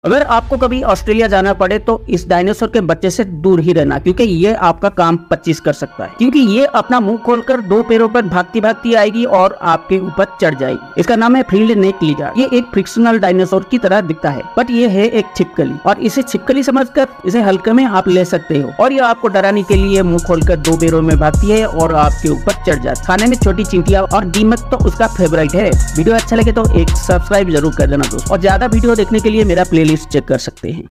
अगर आपको कभी ऑस्ट्रेलिया जाना पड़े तो इस डायनासोर के बच्चे से दूर ही रहना, क्योंकि ये आपका काम 25 कर सकता है। क्योंकि ये अपना मुंह खोलकर 2 पैरों पर भागती भागती आएगी और आपके ऊपर चढ़ जाएगी। इसका नाम है फील्ड नेक लिजार्ड। ये एक फ्रिक्शनल डायनासोर की तरह दिखता है, बट ये है एक छिपकली, और इसे छिपकली समझकर इसे हल्के में आप ले सकते हो। और ये आपको डराने के लिए मुंह खोलकर 2 पैरों में भागती है और आपके ऊपर चढ़ जाती है। खाने में छोटी चींटियां और दीमक तो उसका फेवरेट है। वीडियो अच्छा लगे तो एक सब्सक्राइब जरूर कर देना दोस्तों, और ज्यादा वीडियो देखने के लिए मेरा प्लेलिस्ट चेक कर सकते हैं।